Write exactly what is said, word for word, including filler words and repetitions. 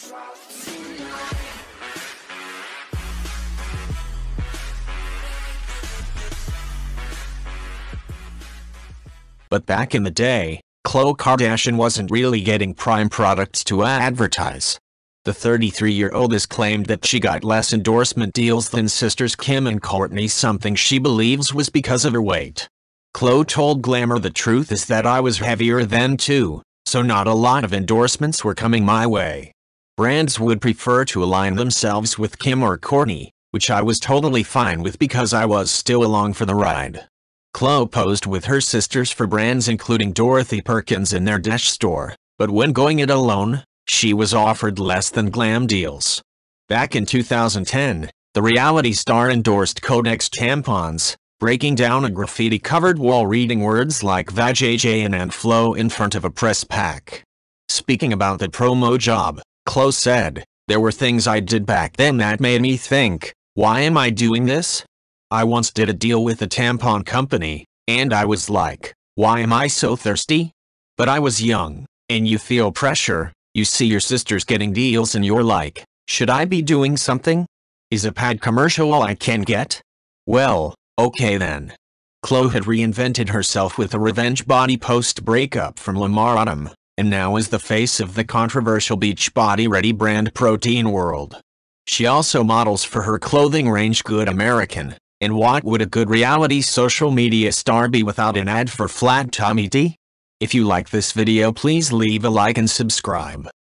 But back in the day, Khloe Kardashian wasn't really getting prime products to advertise. The thirty-three-year-old has claimed that she got less endorsement deals than sisters Kim and Kourtney, something she believes was because of her weight. Khloe told Glamour, "The truth is that I was heavier then too, so not a lot of endorsements were coming my way. Brands would prefer to align themselves with Kim or Kourtney, which I was totally fine with because I was still along for the ride." Khloe posed with her sisters for brands including Dorothy Perkins in their Dash store, but when going it alone, she was offered less than glam deals. Back in two thousand ten, the reality star endorsed Codex tampons, breaking down a graffiti-covered wall reading words like "Vajayjay" and "Flow" in front of a press pack. Speaking about the promo job, Khloe said, "There were things I did back then that made me think, why am I doing this? I once did a deal with a tampon company, and I was like, why am I so thirsty? But I was young, and you feel pressure. You see your sisters getting deals and you're like, should I be doing something? Is a pad commercial all I can get? Well, okay then." Khloe had reinvented herself with a revenge body post-breakup from Lamar Odom, and now is the face of the controversial Beachbody Ready brand Protein World. She also models for her clothing range Good American, and what would a good reality social media star be without an ad for flat tummy tea? If you like this video, please leave a like and subscribe.